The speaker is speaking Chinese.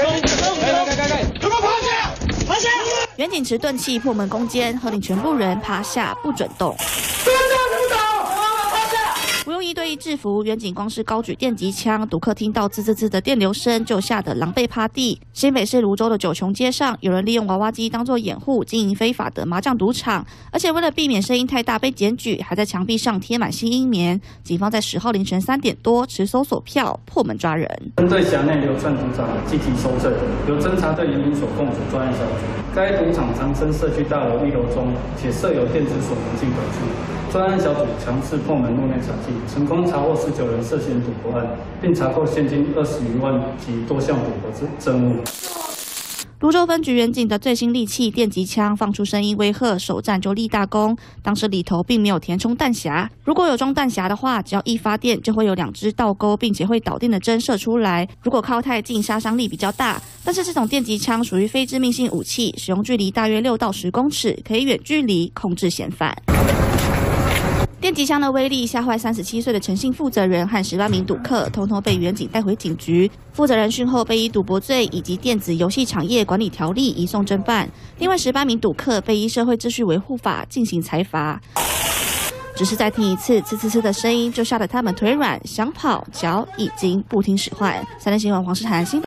远警持钝器破门攻坚，喝令全部人趴下不准动。不用1对1制服，远警光是高举电击枪，赌客听到滋滋滋的电流声就吓得狼狈趴地。新北市芦洲的九琼街上，有人利用娃娃机当作掩护，经营非法的麻将赌场，而且为了避免声音太大被检举，还在墙壁上贴满新音棉。警方在10号凌晨3点多持搜索票破门抓人。 针对辖内流窜赌场积极搜证，由侦查队严明所供属专案小组。该赌场藏身社区大楼1楼中，且设有电子锁门进可出。专案小组强势破门入内查缉，成功查获19人涉嫌赌博案，并查扣现金20余万及多项赌博证物。 芦洲分局远警的最新利器电击枪放出声音威吓，首战就立大功。当时里头并没有填充弹匣，如果有装弹匣的话，只要一发电就会有2支倒钩并且会导电的针射出来。如果靠太近，杀伤力比较大。但是这种电击枪属于非致命性武器，使用距离大约6到10公尺，可以远距离控制嫌犯。电击枪的威力吓坏37岁的陈姓负责人和18名赌客，通通被远警带回警局。负责人讯后被以赌博罪以及电子游戏产业管理条例移送侦办。另外18名赌客被依社会秩序维护法进行裁罚。只是再听一次呲呲呲的声音，就吓得他们腿软，想跑，脚已经不听使唤。3立新闻黄世涵新。